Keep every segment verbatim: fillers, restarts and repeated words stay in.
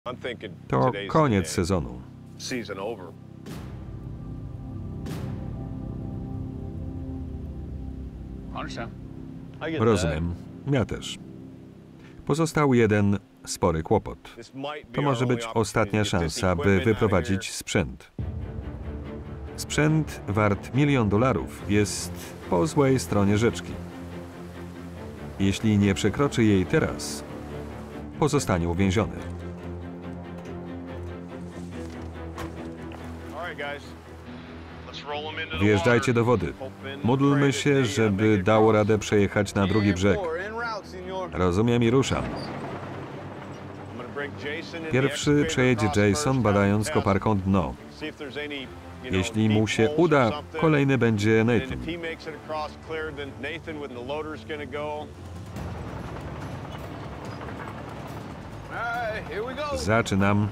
To koniec sezonu. Rozumiem. Ja też. Pozostał jeden spory kłopot. To może być ostatnia szansa, by wyprowadzić sprzęt. Sprzęt wart milion dolarów jest po złej stronie rzeczki. Jeśli nie przekroczy jej teraz, pozostanie uwięziony. Wjeżdżajcie do wody. Módlmy się, żeby dało radę przejechać na drugi brzeg. Rozumiem i ruszam. Pierwszy przejedzie Jason, badając koparką dno. Jeśli mu się uda, kolejny będzie Nathan. Zaczynam.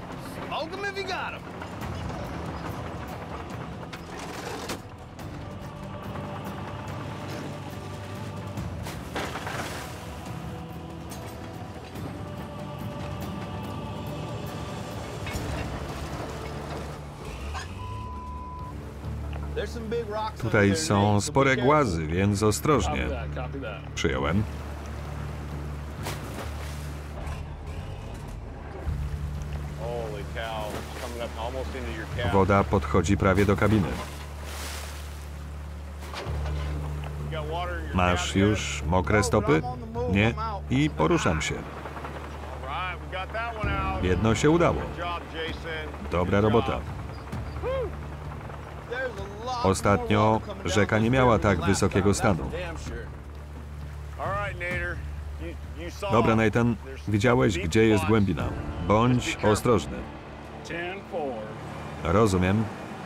Tutaj są spore głazy, więc ostrożnie. Przyjąłem. Woda podchodzi prawie do kabiny. Masz już mokre stopy? Nie. I poruszam się. Jedno się udało. Dobra robota. Ostatnio rzeka nie miała tak wysokiego stanu. Dobra, Nathan, widziałeś, gdzie jest głębina. Bądź ostrożny. Rozumiem.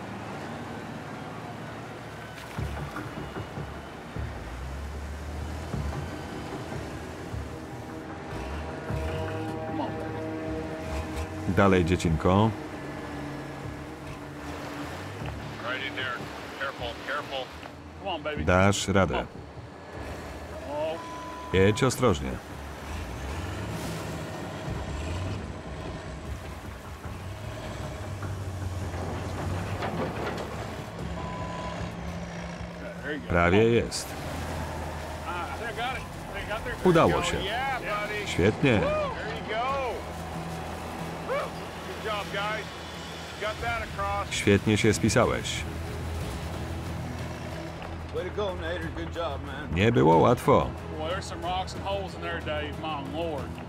Dalej, dziecinko. Dasz radę. Jedź ostrożnie. Prawie jest. Udało się. Świetnie. Świetnie się spisałeś. Nie było łatwo.